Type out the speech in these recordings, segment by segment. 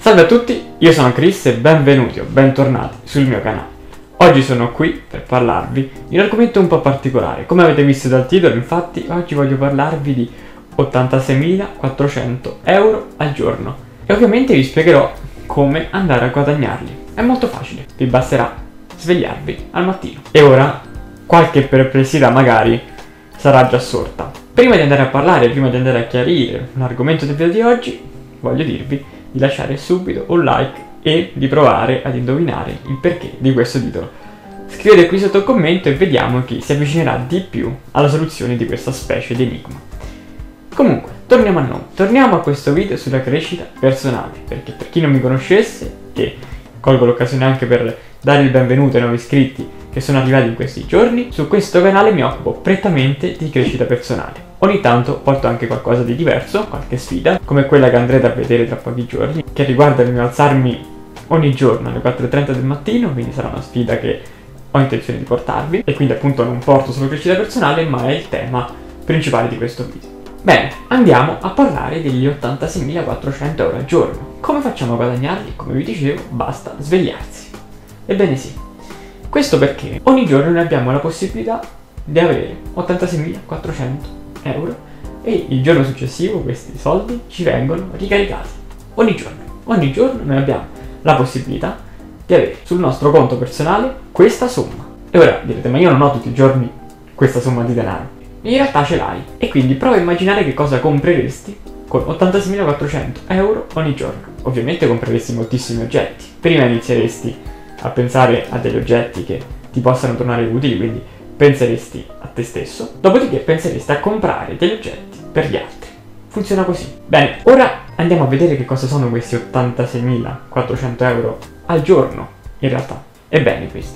Salve a tutti, io sono Chris e benvenuti o bentornati sul mio canale. Oggi sono qui per parlarvi di un argomento un po' particolare. Come avete visto dal titolo, infatti, oggi voglio parlarvi di 86.400 euro al giorno. E ovviamente vi spiegherò come andare a guadagnarli. È molto facile, vi basterà svegliarvi al mattino. E ora, qualche perplessità magari sarà già sorta. Prima di andare a parlare, prima di andare a chiarire l'argomento del video di oggi, voglio dirvi di lasciare subito un like e di provare ad indovinare il perché di questo titolo. Scrivete qui sotto il commento e vediamo chi si avvicinerà di più alla soluzione di questa specie di enigma. Comunque, torniamo a noi. Torniamo a questo video sulla crescita personale, perché per chi non mi conoscesse, e colgo l'occasione anche per dare il benvenuto ai nuovi iscritti che sono arrivati in questi giorni, su questo canale mi occupo prettamente di crescita personale. Ogni tanto porto anche qualcosa di diverso, qualche sfida, come quella che andrete a vedere tra pochi giorni, che riguarda il mio alzarmi ogni giorno alle 4:30 del mattino, quindi sarà una sfida che ho intenzione di portarvi, e quindi appunto non porto solo crescita personale, ma è il tema principale di questo video. Bene, andiamo a parlare degli 86.400 euro al giorno. Come facciamo a guadagnarli? Come vi dicevo, basta svegliarsi. Ebbene sì, questo perché ogni giorno noi abbiamo la possibilità di avere 86.400 euro e il giorno successivo questi soldi ci vengono ricaricati. Ogni giorno noi abbiamo la possibilità di avere sul nostro conto personale questa somma. E ora direte, ma io non ho tutti i giorni questa somma di denaro. In realtà ce l'hai, e quindi prova a immaginare che cosa compreresti con 86.400 euro ogni giorno. Ovviamente compreresti moltissimi oggetti. Prima inizieresti a pensare a degli oggetti che ti possano tornare utili, quindi penseresti a te stesso, dopodiché penseresti a comprare degli oggetti per gli altri. Funziona così. Bene, ora andiamo a vedere che cosa sono questi 86.400 euro al giorno, in realtà. Ebbene, questi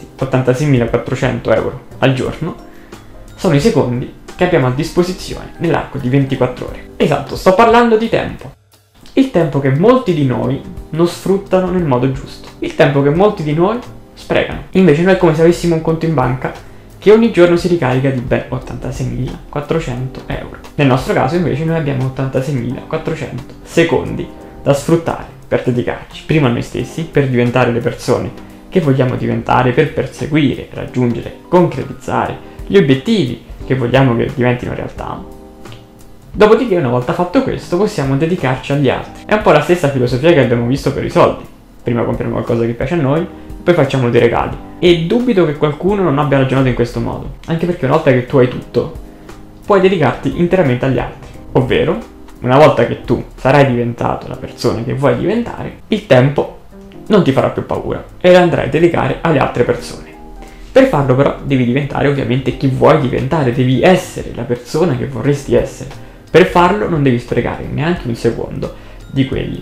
86.400 euro al giorno sono i secondi che abbiamo a disposizione nell'arco di 24 ore. Esatto, sto parlando di tempo. Il tempo che molti di noi non sfruttano nel modo giusto. Il tempo che molti di noi sprecano. Invece noi è come se avessimo un conto in banca che ogni giorno si ricarica di ben 86.400 euro. Nel nostro caso invece noi abbiamo 86.400 secondi da sfruttare per dedicarci prima a noi stessi, per diventare le persone che vogliamo diventare, per perseguire, raggiungere, concretizzare gli obiettivi che vogliamo che diventino realtà. Dopodiché, una volta fatto questo, possiamo dedicarci agli altri. È un po' la stessa filosofia che abbiamo visto per i soldi. Prima compriamo qualcosa che piace a noi, poi facciamo dei regali. E dubito che qualcuno non abbia ragionato in questo modo, anche perché una volta che tu hai tutto, puoi dedicarti interamente agli altri. Ovvero, una volta che tu sarai diventato la persona che vuoi diventare, il tempo non ti farà più paura e lo andrai a dedicare alle altre persone. Per farlo però devi diventare ovviamente chi vuoi diventare, devi essere la persona che vorresti essere. Per farlo non devi sprecare neanche un secondo di quegli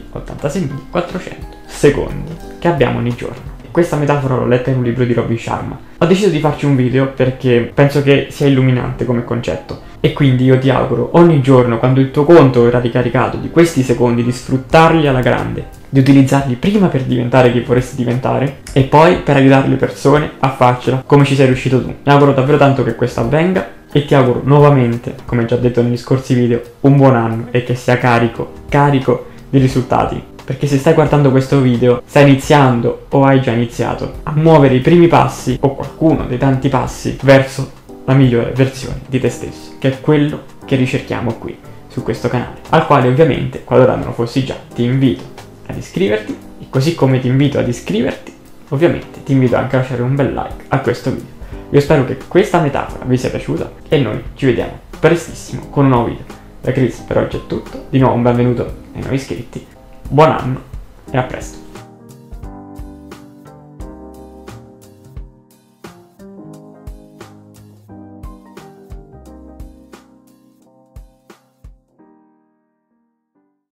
86.400 secondi che abbiamo ogni giorno. Questa metafora l'ho letta in un libro di Robin Sharma. Ho deciso di farci un video perché penso che sia illuminante come concetto. E quindi io ti auguro ogni giorno, quando il tuo conto verrà ricaricato, di questi secondi, di sfruttarli alla grande, di utilizzarli prima per diventare chi vorresti diventare e poi per aiutare le persone a farcela come ci sei riuscito tu. Mi auguro davvero tanto che questo avvenga e ti auguro nuovamente, come già detto negli scorsi video, un buon anno e che sia carico di risultati. Perché se stai guardando questo video, stai iniziando o hai già iniziato a muovere i primi passi o qualcuno dei tanti passi verso la migliore versione di te stesso, che è quello che ricerchiamo qui su questo canale, al quale ovviamente, qualora non lo fossi già, ti invito ad iscriverti, e così come ti invito ad iscriverti, ovviamente ti invito anche a lasciare un bel like a questo video. Io spero che questa metafora vi sia piaciuta e noi ci vediamo prestissimo con un nuovo video. Da Chris per oggi è tutto, di nuovo un benvenuto ai nuovi iscritti, buon anno e a presto!